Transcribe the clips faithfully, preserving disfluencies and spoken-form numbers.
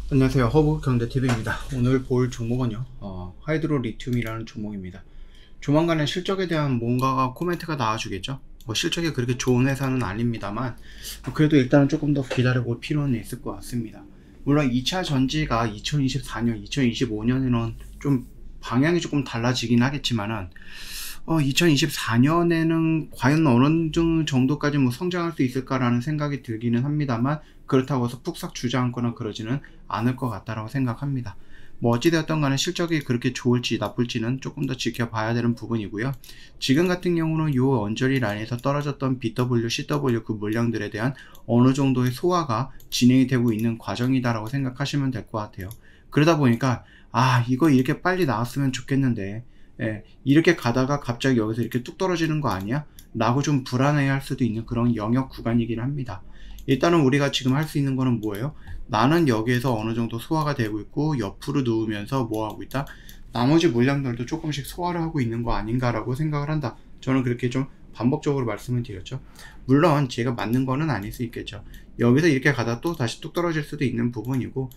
안녕하세요. 허브 경제티비입니다. 오늘 볼 종목은요, 어, 하이드로 리튬이라는 종목입니다. 조만간에 실적에 대한 뭔가가 코멘트가 나와주겠죠. 뭐 실적이 그렇게 좋은 회사는 아닙니다만, 그래도 일단은 조금 더 기다려볼 필요는 있을 것 같습니다. 물론 이 차 전지가 이천이십사 년, 이천이십오 년에는 좀 방향이 조금 달라지긴 하겠지만은, 어, 이천이십사 년에는 과연 어느 정도까지 뭐 성장할 수 있을까라는 생각이 들기는 합니다만, 그렇다고 해서 푹싹 주저앉거나 그러지는 않을 것 같다라고 생각합니다. 뭐 어찌되었던 간에 실적이 그렇게 좋을지 나쁠지는 조금 더 지켜봐야 되는 부분이고요. 지금 같은 경우는 요 언저리 라인에서 떨어졌던 비 더블유, 씨 더블유 그 물량들에 대한 어느 정도의 소화가 진행이 되고 있는 과정이다라고 생각하시면 될 것 같아요. 그러다 보니까 아 이거 이렇게 빨리 나왔으면 좋겠는데 예, 이렇게 가다가 갑자기 여기서 이렇게 뚝 떨어지는 거 아니야? 라고 좀 불안해 할 수도 있는 그런 영역 구간이긴 합니다. 일단은 우리가 지금 할 수 있는 거는 뭐예요? 나는 여기에서 어느 정도 소화가 되고 있고 옆으로 누우면서 뭐 하고 있다? 나머지 물량들도 조금씩 소화를 하고 있는 거 아닌가라고 생각을 한다. 저는 그렇게 좀 반복적으로 말씀을 드렸죠. 물론 제가 맞는 거는 아닐 수 있겠죠. 여기서 이렇게 가다 또 다시 뚝 떨어질 수도 있는 부분이고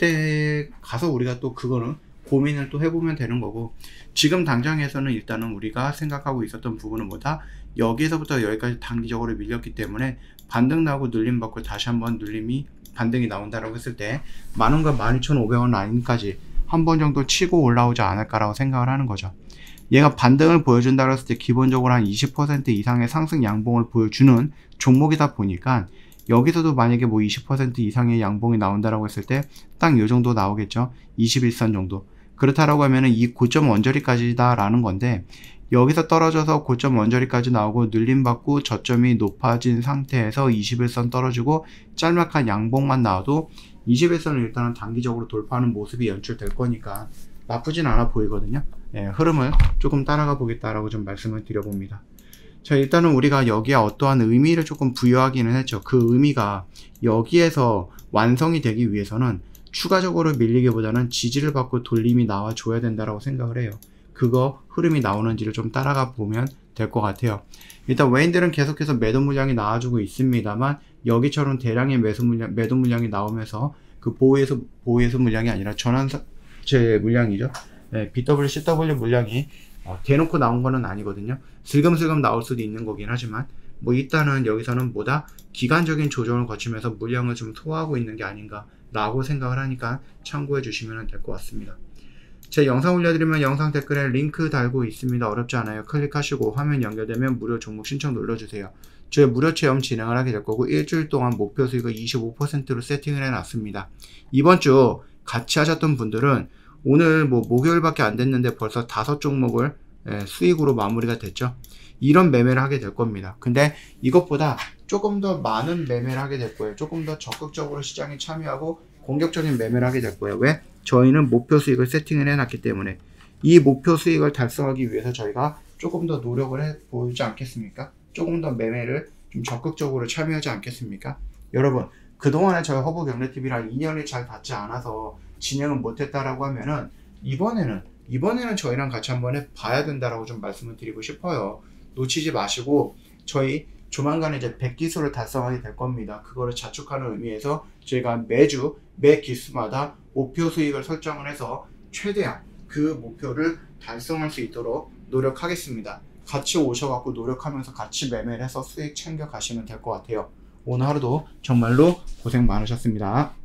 그때 가서 우리가 또 그거는 고민을 또 해보면 되는 거고 지금 당장에서는 일단은 우리가 생각하고 있었던 부분은 뭐다? 여기서부터 여기까지 단기적으로 밀렸기 때문에 반등 나오고 눌림 받고 다시 한번 눌림이 반등이 나온다라고 했을 때 만원과 만 이천오백 원 라인까지 한 번 정도 치고 올라오지 않을까라고 생각을 하는 거죠. 얘가 반등을 보여준다고 했을 때 기본적으로 한 이십 퍼센트 이상의 상승 양봉을 보여주는 종목이다 보니까 여기서도 만약에 뭐 이십 퍼센트 이상의 양봉이 나온다라고 했을 때 딱 요 정도 나오겠죠. 이십일 선 정도. 그렇다라고 하면은 이 고점 언저리까지다 라는 건데 여기서 떨어져서 고점 언저리까지 나오고 눌림받고 저점이 높아진 상태에서 이십일 선 떨어지고 짤막한 양봉만 나와도 이십일 선을 일단은 단기적으로 돌파하는 모습이 연출될 거니까 나쁘진 않아 보이거든요. 예, 흐름을 조금 따라가 보겠다라고 좀 말씀을 드려봅니다. 자, 일단은 우리가 여기에 어떠한 의미를 조금 부여하기는 했죠. 그 의미가 여기에서 완성이 되기 위해서는 추가적으로 밀리기보다는 지지를 받고 돌림이 나와줘야 된다라고 생각을 해요. 그거 흐름이 나오는지를 좀 따라가 보면 될 것 같아요. 일단 외인들은 계속해서 매도 물량이 나와주고 있습니다만 여기처럼 대량의 매수 물량, 매도 물량이 나오면서 그 보호해소, 보호해소 물량이 아니라 전환제 물량이죠. 네, 비 더블유, 씨 더블유 물량이 어, 대놓고 나온 거는 아니거든요. 슬금슬금 나올 수도 있는 거긴 하지만 뭐 일단은 여기서는 뭐다? 기간적인 조정을 거치면서 물량을 좀 소화하고 있는 게 아닌가 라고 생각을 하니까 참고해 주시면 될 것 같습니다. 제 영상 올려드리면 영상 댓글에 링크 달고 있습니다. 어렵지 않아요. 클릭하시고 화면 연결되면 무료 종목 신청 눌러주세요. 저희 무료 체험 진행을 하게 될 거고 일주일 동안 목표 수익을 이십오 퍼센트로 세팅을 해놨습니다. 이번 주 같이 하셨던 분들은 오늘 뭐 목요일밖에 안 됐는데 벌써 다섯 종목을 수익으로 마무리가 됐죠. 이런 매매를 하게 될 겁니다. 근데 이것보다 조금 더 많은 매매를 하게 될 거예요. 조금 더 적극적으로 시장에 참여하고 공격적인 매매를 하게 될 거예요. 왜? 저희는 목표 수익을 세팅을 해놨기 때문에 이 목표 수익을 달성하기 위해서 저희가 조금 더 노력을 해 보이지 않겠습니까? 조금 더 매매를 좀 적극적으로 참여하지 않겠습니까? 여러분 그동안에 저희 허브경제티비랑 인연이 잘 닿지 않아서 진행을 못했다라고 하면은 이번에는 이번에는 저희랑 같이 한번 해봐야 된다라고 좀 말씀을 드리고 싶어요. 놓치지 마시고 저희 조만간에 이제 백 기수를 달성하게 될 겁니다. 그거를 자축하는 의미에서 저희가 매주 매 기수마다 목표 수익을 설정을 해서 최대한 그 목표를 달성할 수 있도록 노력하겠습니다. 같이 오셔갖고 노력하면서 같이 매매를 해서 수익 챙겨 가시면 될 것 같아요. 오늘 하루도 정말로 고생 많으셨습니다.